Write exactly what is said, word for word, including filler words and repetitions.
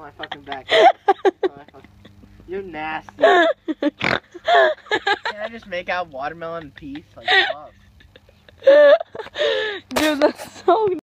my fucking back. My fucking... You're nasty. Can I just make out watermelon and peace? Like, fuck. Dude, that's so